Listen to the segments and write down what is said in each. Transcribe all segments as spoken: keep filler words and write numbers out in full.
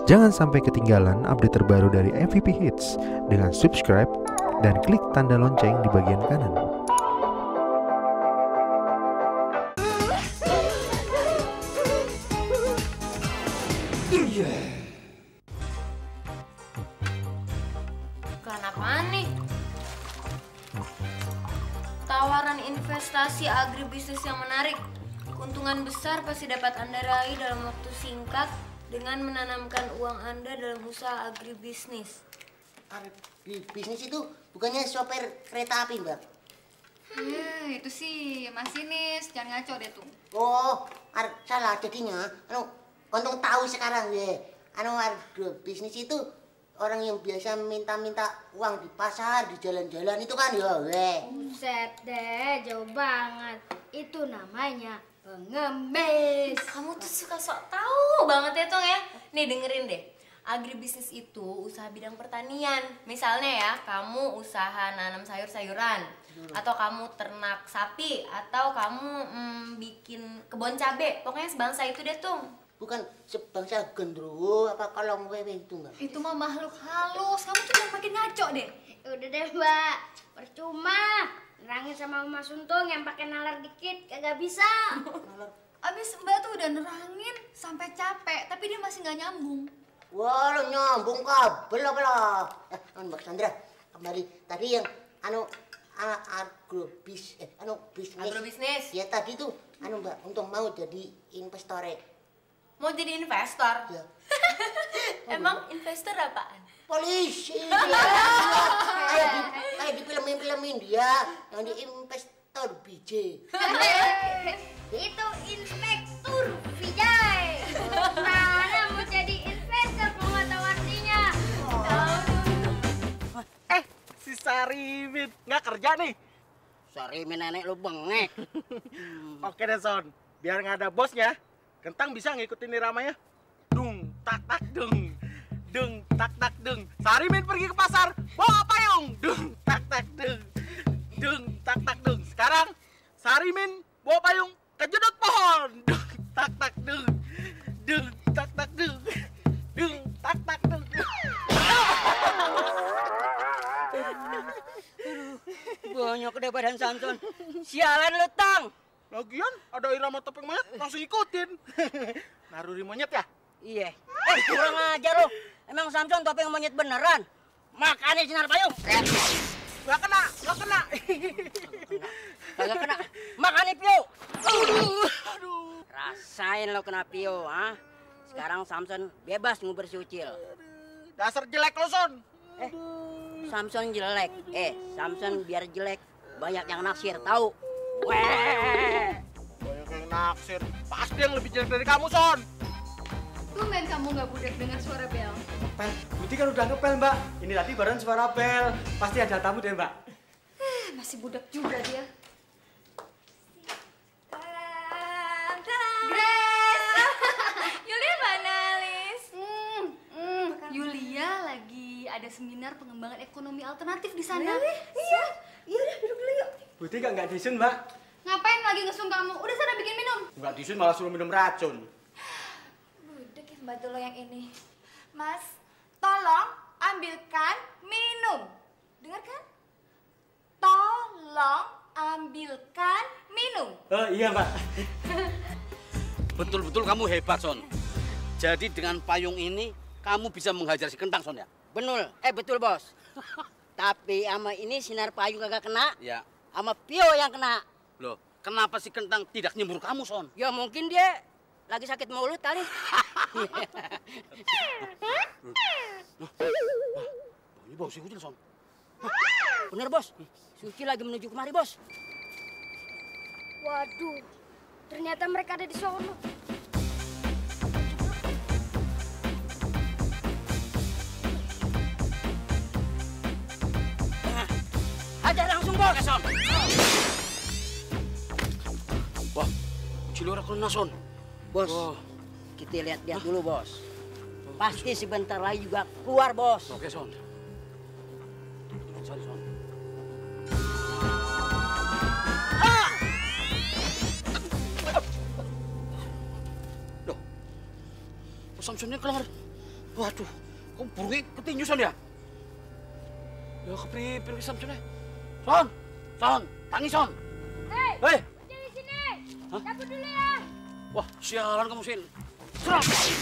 Jangan sampai ketinggalan update terbaru dari M V P Hits dengan subscribe dan klik tanda lonceng di bagian kanan. Iklan apaan nih? Tawaran investasi agribisnis yang menarik. Keuntungan besar pasti dapat Anda raih dalam waktu singkat dengan menanamkan uang Anda dalam usaha agribisnis. Agribisnis itu bukannya sopir kereta api, Mbak? Hmm, itu sih masinis, jangan ngaco deh tuh. Oh, ar- salah jadinya. Anu, untung tahu sekarang ya. Anu agribisnis itu orang yang biasa minta-minta uang di pasar, di jalan-jalan itu kan ya, weh. Buset deh, jauh banget. Itu namanya pengemis. Kamu tuh suka sok tahu banget ya, Tong ya. Nih dengerin deh. Agribisnis itu usaha bidang pertanian. Misalnya ya, kamu usaha nanam sayur-sayuran, hmm. atau kamu ternak sapi, atau kamu mm, bikin kebun cabe. Pokoknya sebangsa itu deh, Tung. Bukan sebangsa gendruwo apa kolong wewe itu, Mbak? Itu mah makhluk halus, kamu tuh jangan makin ngaco deh. Udah deh, Mbak. Percuma. Nerangin sama Mas Untung yang pakai nalar dikit kagak bisa. Abis Mbak tuh udah nerangin sampai capek, tapi dia masih nggak nyambung. Wah, lo nyambung kabel apa lah? Eh, anu Mbak Sandra, kembali tadi yang anu anak agrobis, eh, anu bisnis. Agrobisnis. Ya tadi tuh, anu Mbak, Untung mau jadi investor. Mau jadi investor? Ya. Emang investor apaan? Polisi. Dia. Kayak di, kayak di film-film India yang di investor B J. Itu Inspektur Vijay. Mana mau jadi investor kalau nggak tahu artinya. Eh, si Sarimin nggak kerja nih? Sarimin nenek lu bengek. Oke deh Son, biar nggak ada bosnya, Kentang bisa ngikutin iramanya. Dung tak tak dung, dung tak tak dung. Sarimin pergi ke pasar, bawa payung. Dung tak tak dung, dung tak tak dung. Sekarang Sarimin bawa payung ke judut pohon. Dung tak tak dung, dung tak tak dung, dung tak tak dung. Banyak deh badan Samson. Sialan lu, Tang. Lagian ada irama topeng monyet, langsung ikutin. Naruri monyet ya? Iya. Eh, kurang ajar lu. Emang Samson topeng monyet beneran? Makanya sinar payung. Gak kena, gak kena. Kagak kena. Makanya Pio. Aduh, aduh. Rasain lo kena Pio, ah. Sekarang Samson bebas ngubur si Ucil. Dasar jelek lo, Son. Eh, Samson jelek. Eh, Samson biar jelek banyak yang naksir, tahu? Weh. Banyak yang naksir. Pasti yang lebih jelek dari kamu, Son. Tumben kamu nggak budek dengar suara bel. Ngepel, Budi kan udah ngepel mbak. Ini tadi barusan suara bel. Pasti ada tamu deh mbak. Eh, masih budak juga dia. Grace! Yulia mana, Lis? Hmm, hmm. Yulia lagi ada seminar pengembangan ekonomi alternatif di sana. Iya, iya udah duduk dulu yuk. Budi kok nggak disun mbak? Ngapain lagi ngesung kamu? Udah sana bikin minum. Nggak disun malah suruh minum racun. Budek ya pembantu lo yang ini. Mas, tolong ambilkan minum. Dengar kan? Tolong ambilkan minum. Oh iya mbak. Betul-betul kamu hebat, Son. Jadi dengan payung ini, kamu bisa menghajar si Kentang, Son, ya? Betul. Eh, betul, Bos. Tapi sama ini sinar payung kagak kena. Ya. Sama Pio yang kena. Loh, kenapa si Kentang tidak nyembur kamu, Son? Ya mungkin dia lagi sakit mulut kali. Ini bau si Ucil, Son. Bener, Bos. Si Ucil lagi menuju kemari, Bos. Waduh, ternyata mereka ada di sono. Aja langsung, Bos. Oke, Son. Wah, Ucil orang kena, Son. Bos, Wah. kita lihat-lihat dulu, Bos. Pasti sebentar lagi juga keluar, Bos. Oke, Son. Sorry, Son. Ah! Loh, Samsonnya keluar Waduh, kok burungnya ketinju Son ya? Ya kepripin ke Samson ya? Son, Son, tangi Son. Hei, Hei. di sini. Cabut dulu ya. Wah, sialan kamu Sin. Serap.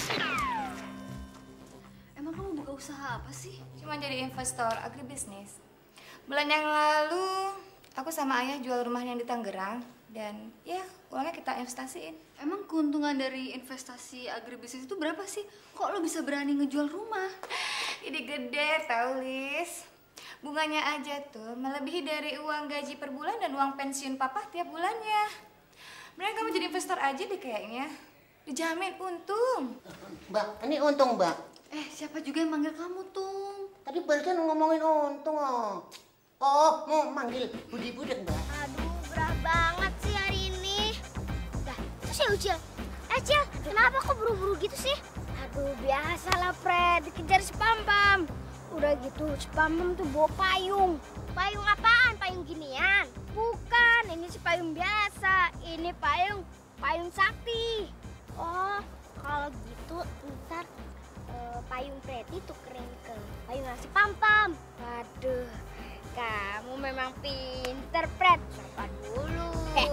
Emang kamu buka usaha apa sih? Cuma jadi investor agribisnis. Bulan yang lalu aku sama ayah jual rumahnya di Tangerang dan ya uangnya kita investasiin. Emang keuntungan dari investasi agribisnis itu berapa sih? Kok lo bisa berani ngejual rumah? Ide gede tau, Lis. Bunganya aja tuh melebihi dari uang gaji per bulan dan uang pensiun papa tiap bulannya. Beneran kamu jadi investor aja deh kayaknya. Dijamin untung. Mbak, ini untung, Mbak. Eh, siapa juga yang manggil kamu, Tung? Tadi barusan ngomongin untung, oh. Oh, mau manggil Budi Budek, Mbak. Aduh, gerah banget sih hari ini. Dah, terus ya Ucil. Eh, Cil, kenapa kok buru-buru gitu sih? Aduh, biasalah, Fred. Dikejar si Pam-Pam. Udah gitu, si Pam-Pam tuh bawa payung. Payung apaan? Payung ginian? Bukan, ini si payung biasa. Ini payung, payung sakti. Oh, kalau gitu ntar uh, payung Freddy tukerin ke payung si Pam-Pam. Waduh, kamu memang pinter, Fred. Sapa dulu.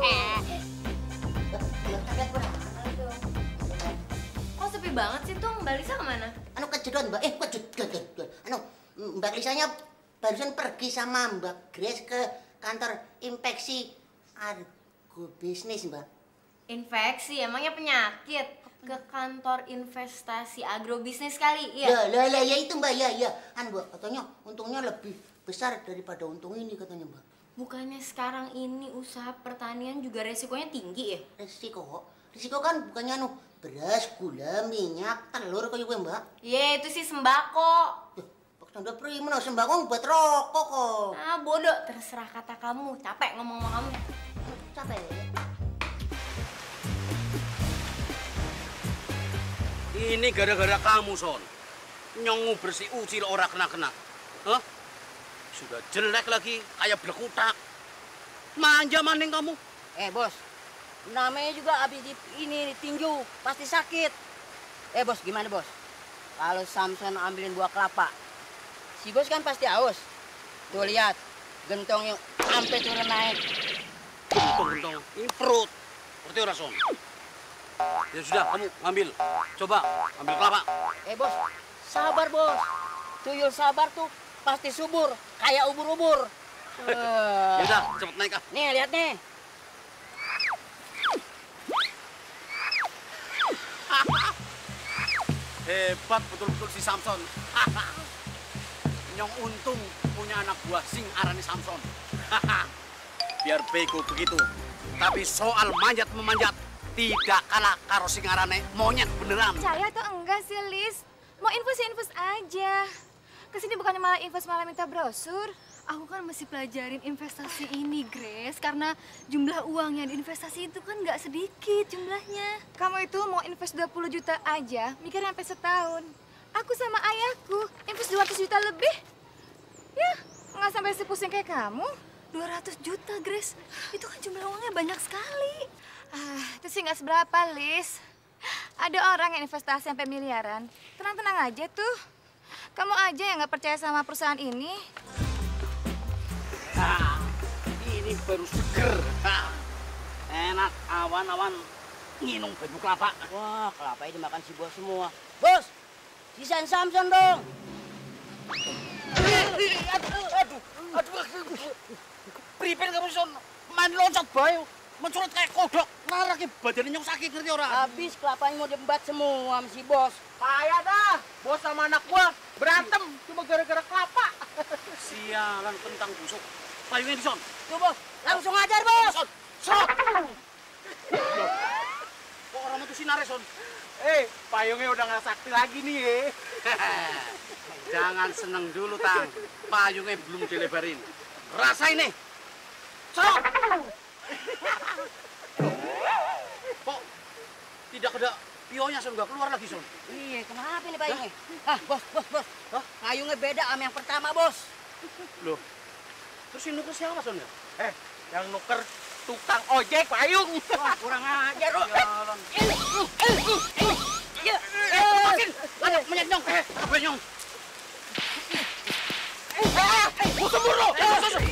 Kok sepi banget sih, Tung? Mbak Lisa kemana? Anu kejedot, Mbak. Eh, kejedot. Anu, Mbak Lisanya barusan pergi sama Mbak Grace ke kantor infeksi agrobisnis, Mbak. Infeksi, emangnya penyakit? Ke kantor investasi agrobisnis kali, iya? Ya, lah, lah, ya itu, Mbak, ya, ya. Kan, Mbak, katanya untungnya lebih besar daripada untung ini, katanya, Mbak. Bukannya sekarang ini usaha pertanian juga resikonya tinggi ya? Risiko? Risiko kan bukannya anu beras, gula, minyak, telur kayak gue, Mbak. Iya, itu sih sembako. Tanda prima, sembako buat rokok kok. Ah, bodoh. Terserah kata kamu. Capek ngomong sama kamu. Capek. Ini gara-gara kamu, Son. Nyongu bersih Ucil ora kena-kena. Hah? Sudah jelek lagi, kayak belekutak. Manja maning kamu. Eh, Bos. Namanya juga habis di, ini tinju, pasti sakit. Eh, Bos, gimana, Bos? Kalau Samson ambilin buah kelapa, si Bos kan pasti haus. Tuh lihat, gentongnya sampai turun naik. Gentong-gentong, ini perut. Ngerti ora, Son? Ya sudah, kamu ambil. Coba, ambil kelapa. Eh, Bos, sabar, Bos. Tuyul sabar tuh pasti subur, kayak ubur-ubur. Uh. Ya udah, cepet naik ah. Nih, lihat nih. Hebat betul-betul si Samson. Nyong untung punya anak buah sing arani Samson. Biar bego begitu. Tapi soal manjat-memanjat tidak kalah karo sing arane monyet beneran. Percaya atau enggak sih, Lis? Mau infus ya infus aja. Kesini bukannya malah infus malah minta brosur. Aku kan masih pelajarin investasi ini, Grace. Karena jumlah uang yang diinvestasi itu kan nggak sedikit jumlahnya. Kamu itu mau invest dua puluh juta aja, mikir sampai setahun. Aku sama ayahku invest dua ratus juta lebih. Ya, nggak sampai sepusing kayak kamu. dua ratus juta, Grace. Itu kan jumlah uangnya banyak sekali. Ah, itu sih nggak seberapa, Lis. Ada orang yang investasi sampai miliaran. Tenang-tenang aja tuh. Kamu aja yang nggak percaya sama perusahaan ini. Nah, ini baru seger. Nah, enak awan-awan nginum baju kelapa. Wah, kelapa ini makan si Bos semua. Bos, sisain Samson dong. Aduh, aduh, aduh, aduh. Pripin kamu, Son? Main loncat bayu, mencurat kayak kodok. Nah, lagi badannya nyong sakit, ngerti orang? Habis kelapanya mau diembat semua sama si Bos. Payah dah, Bos sama anak gua berantem cuma gara-gara kelapa. Sialan kentang busuk. Payungnya di Son. Tuh, Bos, langsung ajar, Bos. Son, Son. Loh, kok orang itu sinare, Son? Eh, payungnya udah nggak sakti lagi nih, ya. Jangan seneng dulu, Tang. Payungnya belum dilebarin. Rasain nih. Son. Kok tidak ada pionya, Son? Nggak keluar lagi, Son? Iya, kenapa ini payungnya? Ah, Bos, Bos, Bos. Hah? Payungnya beda sama yang pertama, Bos. Loh, terus ini nuker siapa, Son? Ya? Eh, yang nuker tukang ojek payung. Wah, kurang ajar, Bos. Jalan. Ini, ini, ini. Eh, lepasin! Lanjut, menyet nyong. Eh, Eh, gue nyong. Eh, eh, gue semburu. Eh,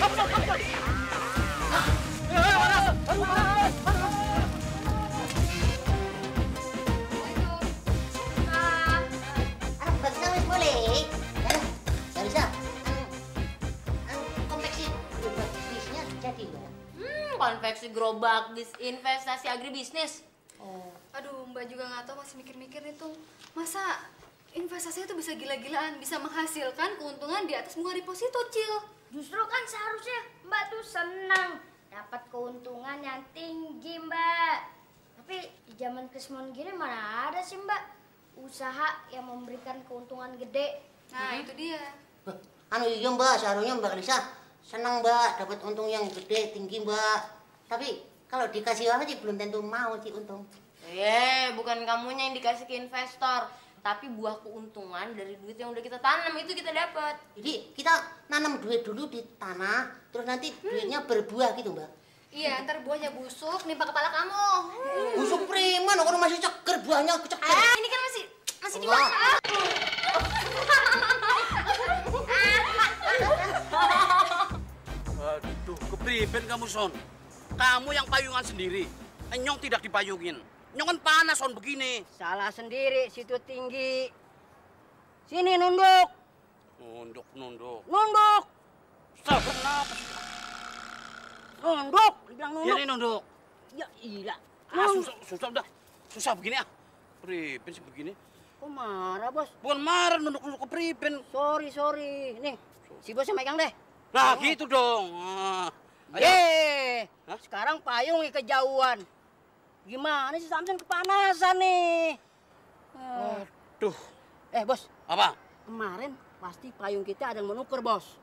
konveksi gerobak bis investasi agribisnis. Oh. Aduh, Mbak juga nggak tahu, masih mikir-mikir nih tuh. Masa investasi itu bisa gila-gilaan, bisa menghasilkan keuntungan di atas bunga deposito, Cil. Justru kan seharusnya Mbak tuh senang dapat keuntungan yang tinggi, Mbak. Tapi di zaman kesmon gini mana ada sih, Mbak, usaha yang memberikan keuntungan gede. Nah, Hmm. itu dia. Anu iya Mbak, seharusnya Mbak Lisa senang Mbak dapat untung yang gede tinggi Mbak. Tapi kalau dikasih orang sih belum tentu mau sih untung. Eh, bukan kamunya yang dikasih ke investor, tapi buah keuntungan dari duit yang udah kita tanam itu kita dapat. Jadi kita nanam duit dulu di tanah, terus nanti duitnya berbuah gitu Mbak. Iya, ntar buahnya busuk, nimpa kepala kamu. Busuk preman, kalau masih ceker buahnya ceker. Ah, ini kan masih masih dimakan. Aduh, kepriben kamu, Son. Kamu yang payungan sendiri. Nyong tidak dipayungin. Nyong kan panas, Son, begini. Salah sendiri, situ tinggi. Sini nunduk. Nunduk, nunduk. Nunduk. Sabar, kenapa? Nunduk, dibilang nunduk. Ya, ini nunduk. Ya iya. Ah, susah, susah udah. Susah begini ah. Priben sih begini. Kok marah, Bos? Bukan marah, nunduk-nunduk ke priben. Sorry, sorry. Nih, si Bosnya megang deh. Nah, oh. Gitu dong. Ah. Yeay, sekarang payung kejauhan. Gimana sih Samson kepanasan nih? Aduh. Eh, Bos. Apa? Kemarin pasti payung kita ada yang menukar, Bos.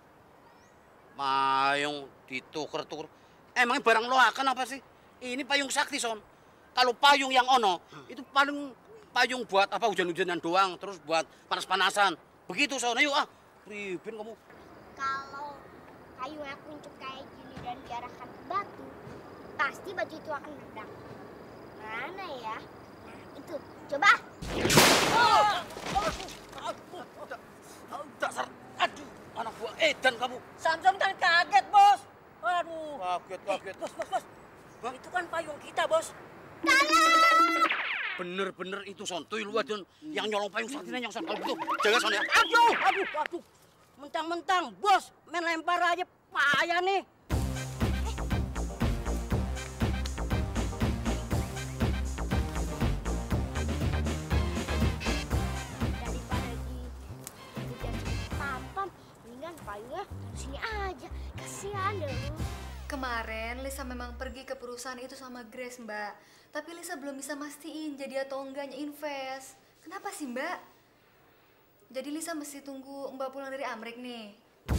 Payung dituker-tuker. Emangnya barang loakan apa sih? Ini payung sakti, Son. Kalau payung yang ono, hmm. itu paling payung buat apa hujan-hujanan doang, terus buat panas-panasan. Begitu, Son. Ayo ah. Priben kamu. Kalau kayu yang kuncup kayak gini dan diarahkan ke batu, pasti batu itu akan meledak. Mana ya? Nah, itu. Coba. Oh! Dasar. Aduh, anak buah edan kamu. Samson kan kaget, Bos. Waduh. Kaget, kaget. Eh, bos, bos, bos. Hah? Itu kan payung kita, Bos. Bener-bener itu, Son. Tuh lu adon yang nyolong payung saktinya yang Son. Kalau gitu, jaga, Son ya. Aduh, aduh, aduh. Mentang-mentang, Bos, main lempar aja payah nih. Daripada di dikasih pam-pam, mendingan payungnya sini aja. Kasihan deh lu. Kemarin Lisa memang pergi ke perusahaan itu sama Grace, Mbak. Tapi Lisa belum bisa mastiin jadi atau enggaknya invest. Kenapa sih, Mbak? Jadi Lisa mesti tunggu Mbak pulang dari Amrik nih.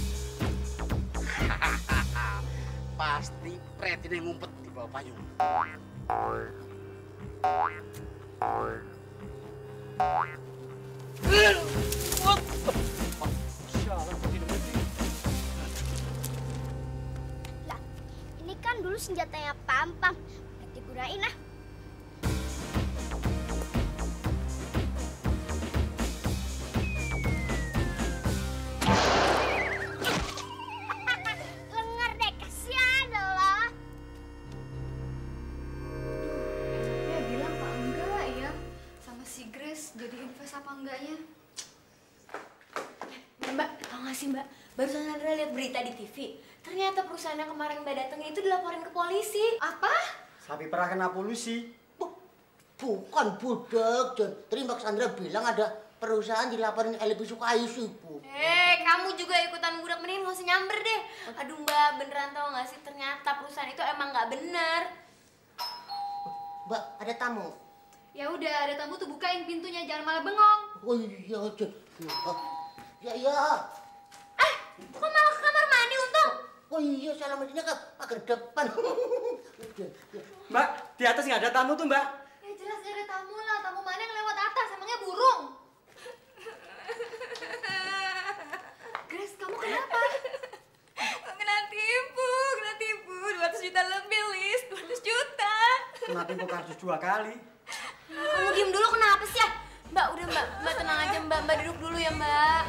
Pasti Pret ini ngumpet di bawah payung. Lah, ini kan dulu senjatanya pam-pam. Nanti gunain ah. Lengar deh, kasihan loh. Ya bilang apa enggak ya sama si Grace jadi invest apa enggaknya. Mbak, tau gak sih Mbak? Barusan Sandra lihat berita di T V. Ternyata perusahaan yang kemarin Mbak datengin itu dilaporin ke polisi. Apa? Sapi pernah kena polusi. Bukan budak, John. Tadi Mbak Sandra bilang ada perusahaan dilaporin L B Sukayu sih, Bu. Eh, kamu juga ikutan budak, mending gak usah nyamber deh. Aduh Mbak, beneran tau gak sih? Ternyata perusahaan itu emang gak bener. Mbak, ada tamu. Ya udah, ada tamu tuh bukain pintunya, jangan malah bengong. Oh iya, John. Ya, ya. Eh, kok malah ke kamar mandi untung? Oh iya, salah mandinya ke pagar depan. Mbak, di atas nggak ada tamu tuh, Mbak. Ya jelas gak ada tamu lah, tamu mana yang lewat atas, emangnya burung? Grace, kamu kenapa? Kena tipu, kena tipu. dua ratus juta lebih, Lis. dua ratus juta. Kena tipu kartus dua kali. Kamu diem dulu, kenapa sih ya? Mbak, udah Mbak, Mbak tenang aja Mbak, Mbak duduk Mbak.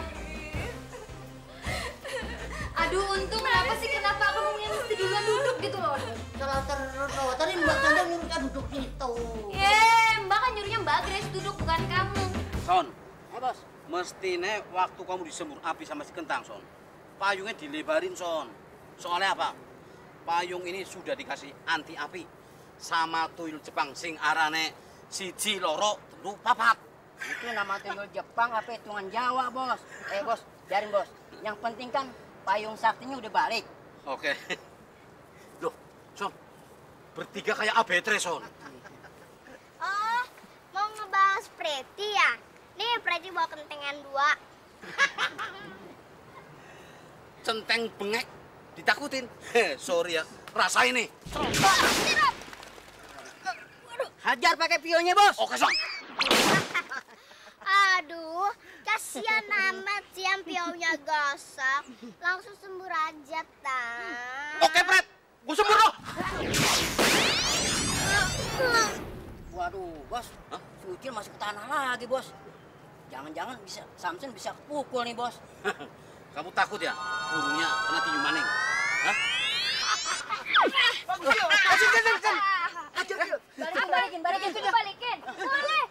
Aduh, untung kenapa sih? Kenapa kamu yang mesti duluan duduk gitu loh? Salah terus loh. Tadi Mbak Chandra nyuruh kita duduk situ. Yeay, Mbak kan nyuruhnya Mbak Grace duduk, bukan kamu. Son, Eh bos, mestine waktu kamu disembur api sama si Kentang, Son, payungnya dilebarin, Son. Soalnya apa? Payung ini sudah dikasih anti api sama tuyul Jepang sing arane siji loro telu papat. itu nama tuyul Jepang apa hitungan Jawa bos. Eh bos, biarin bos. Yang penting kan payung saktinya udah balik. Oke. Loh, Son, bertiga kayak abetre, Son. Oh, mau ngebahas Preti ya? Nih, Preti bawa kentengan dua. Centeng bengek ditakutin. Heh, sorry ya. Rasain nih. Hajar pakai pionnya bos. Oke, Son. Aduh, kasihan amat sih yang piaunya gosok. Langsung sembur aja, Tang. Oke, Pret. Gue sembur loh. Waduh bos, si Ucil masuk ke tanah lagi bos. Jangan-jangan bisa Samson bisa pukul nih bos. Kamu takut ya? Burungnya kena tinju maning. Hah? Balikin, balikin, balikin, sudah balikin. Boleh.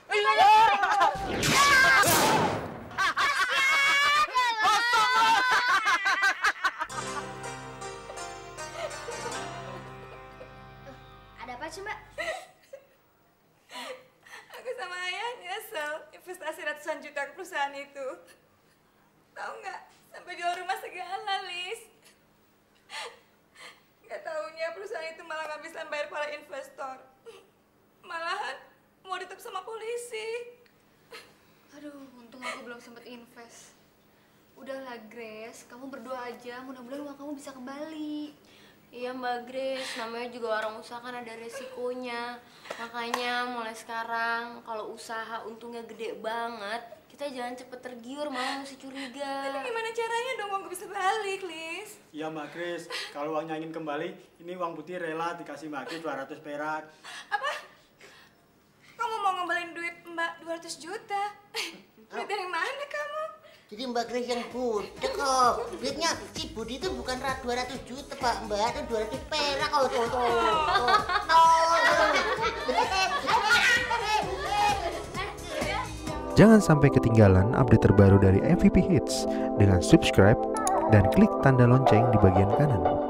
Ada apa sih, Mbak? Aku sama ayah nyesel investasi ratusan juta ke perusahaan itu. Tahu nggak? Sampai jual rumah segala, Lis. Nggak taunya perusahaan itu malah nggak bisa bayar para investor. Malahan mau ditutup sama polisi. Aduh, untung aku belum sempet invest. Udahlah Grace, kamu berdoa aja, mudah-mudahan uang kamu bisa kembali. Iya Mbak Grace, namanya juga orang usaha kan ada resikonya. Makanya mulai sekarang kalau usaha untungnya gede banget, kita jangan cepet tergiur, malah mesti curiga. Tapi gimana caranya dong uang gue bisa balik, Lis? Iya Mbak Grace, kalau uangnya ingin kembali, ini uang putih rela dikasih Mbak Grace dua ratus perak. Apa? Kamu mau ngembalin duit Mbak dua ratus juta? Duit dari mana kamu? Jadi Mbak Grace yang budek kok. Duitnya si Budi itu bukan dua ratus juta Pak Mbak, itu dua ratus perak kok. Tuh, tuh, tuh. Jangan sampai ketinggalan update terbaru dari M V P Hits dengan subscribe dan klik tanda lonceng di bagian kanan.